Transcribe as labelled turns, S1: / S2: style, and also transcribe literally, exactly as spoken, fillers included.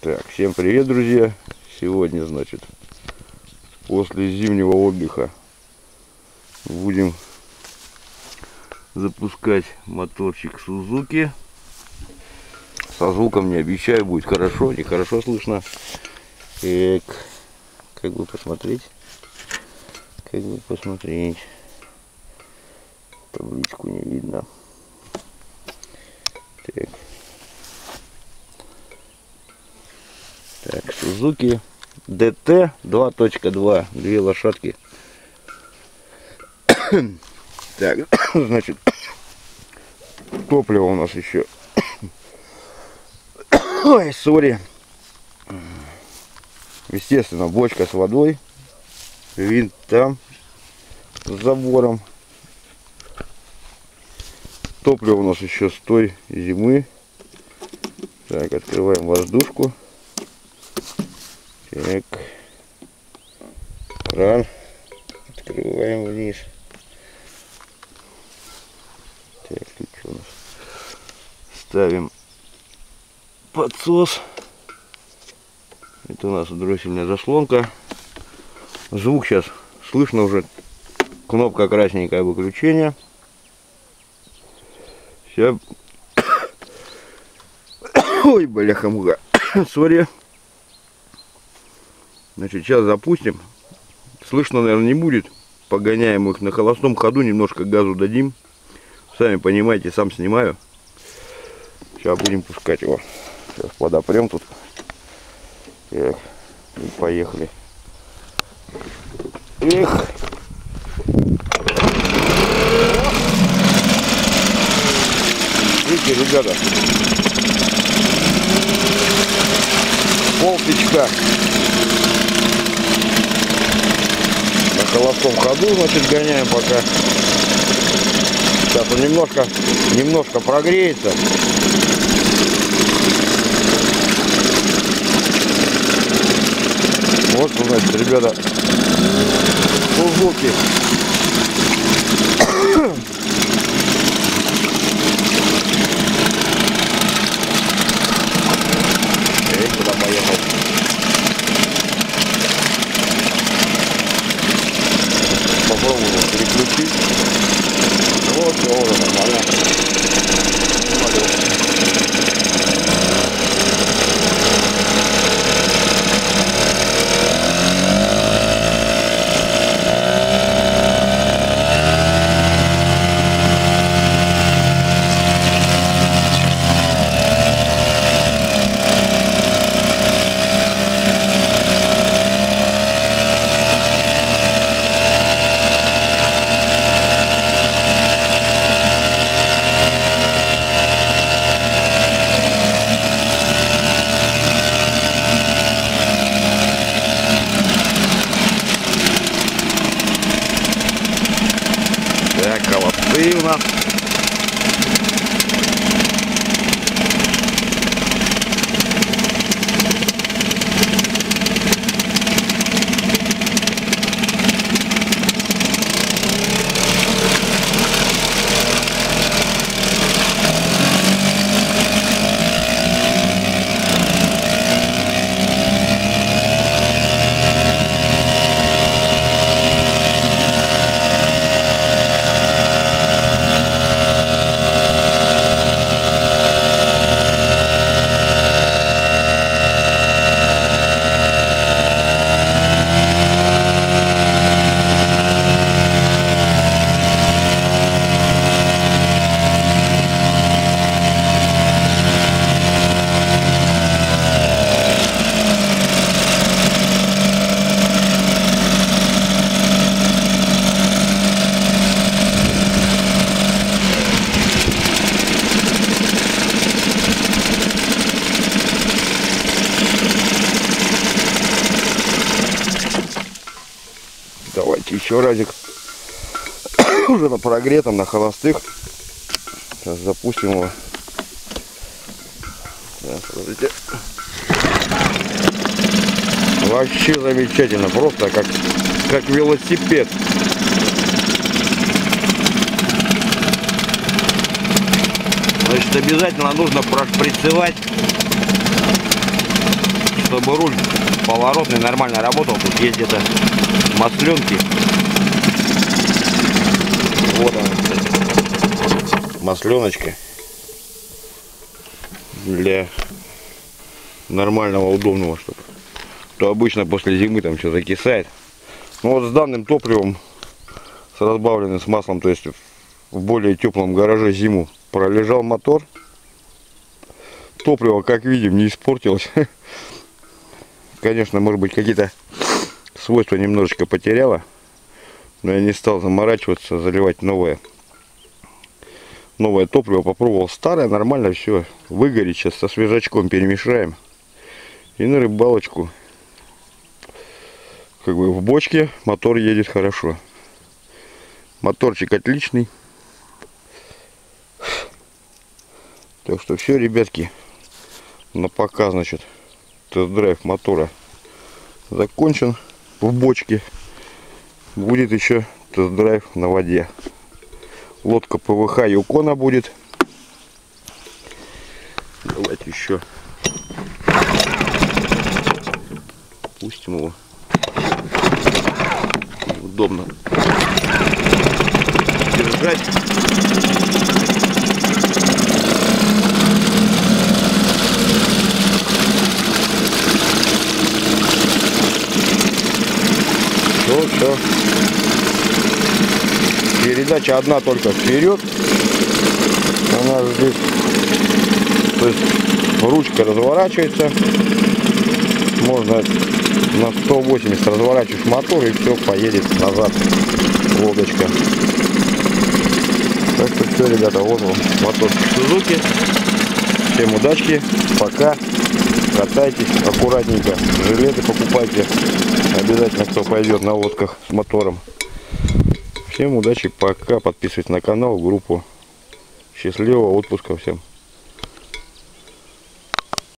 S1: Так, всем привет, друзья! Сегодня, значит, после зимнего отдыха будем запускать моторчик Сузуки. Со звуком не обещаю, будет хорошо, нехорошо слышно. Так, как бы посмотреть? Как бы посмотреть? Табличку не видно. Так. Так, Suzuki ди ти два точка два, две лошадки. Так, значит, топливо у нас еще. Ой, сори. Естественно, бочка с водой, винт там с забором. Топливо у нас еще с той зимы. Так, открываем воздушку. Так, кран открываем вниз. Так, тут что у нас? Ставим подсос. Это у нас дроссельная заслонка. Звук сейчас слышно уже. Кнопка красненькая выключения. Сейчас. Ой, бляха-муха. Сори. Значит, сейчас запустим. Слышно, наверное, не будет. Погоняем их на холостом ходу, немножко газу дадим. Сами понимаете, сам снимаю. Сейчас будем пускать его. Сейчас подопрем тут. Так, и поехали. Эх. Видите, ребята, полпечка. На холостом ходу, значит, гоняем пока. Сейчас он немножко, немножко прогреется. Вот, значит, ребята, Сузуки. Эй, куда поехал? Попробуем его переключить. Вот, все уже нормально. Так, холостые у нас. Давайте еще разик. Уже на прогретом, на холостых. Сейчас запустим его. Так, смотрите. Вообще замечательно, просто как, как велосипед. Значит, обязательно нужно прошприцевать чтобы руль поворотный нормально работал. Тут есть где-то масленки. Вот она, кстати. Масленочка. Для нормального, удобного, чтобы. То обычно после зимы там что закисает. Но вот с данным топливом, с разбавленным с маслом, то есть в более теплом гараже зиму пролежал мотор. Топливо, как видим, не испортилось. Конечно, может быть, какие-то свойства немножечко потеряло. Но я не стал заморачиваться, заливать новое. Новое топливо. Попробовал старое, нормально все. Выгорит, сейчас со свежачком перемешаем. И на рыбалочку. Как бы в бочке мотор едет хорошо. Моторчик отличный. Так что все, ребятки. На пока, значит, тест-драйв мотора закончен в бочке. Будет еще тест-драйв на воде. Лодка ПВХ Юкона будет. Давайте еще пустим его. Удобно держать. Все, все. Передача одна только вперед. Она здесь, то есть ручка разворачивается. Можно на сто восемьдесят разворачиваешь мотор, и все, поедет назад лодочка. Так что все, ребята, вот он мотор Suzuki. Всем удачки, пока. Катайтесь аккуратненько, жилеты покупайте обязательно, кто пойдет на лодках с мотором. Всем удачи, пока. Подписывайтесь на канал, группу. Счастливого отпуска всем.